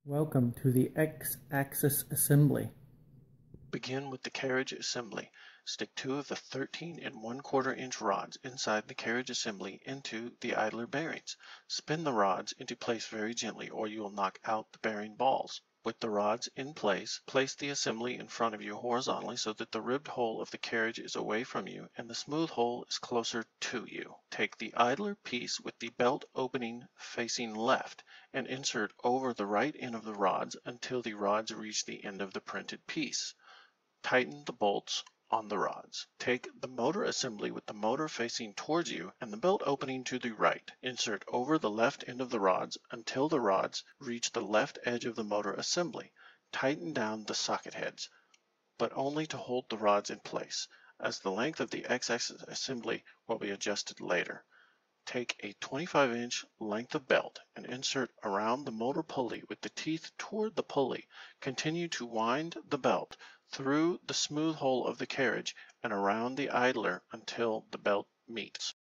Welcome to the X-axis assembly. Begin with the carriage assembly. Stick 2 of the 13 1/4 inch rods inside the carriage assembly into the idler bearings. Spin the rods into place very gently or you will knock out the bearing balls. With the rods in place, place the assembly in front of you horizontally so that the ribbed hole of the carriage is away from you and the smooth hole is closer to you. Take the idler piece with the belt opening facing left and insert over the right end of the rods until the rods reach the end of the printed piece. Tighten the bolts on the rods. Take the motor assembly with the motor facing towards you and the belt opening to the right. Insert over the left end of the rods until the rods reach the left edge of the motor assembly. Tighten down the socket heads, but only to hold the rods in place, as the length of the X-axis assembly will be adjusted later. Take a 25-inch length of belt and insert around the motor pulley with the teeth toward the pulley. Continue to wind the belt through the smooth hole of the carriage and around the idler until the belt meets.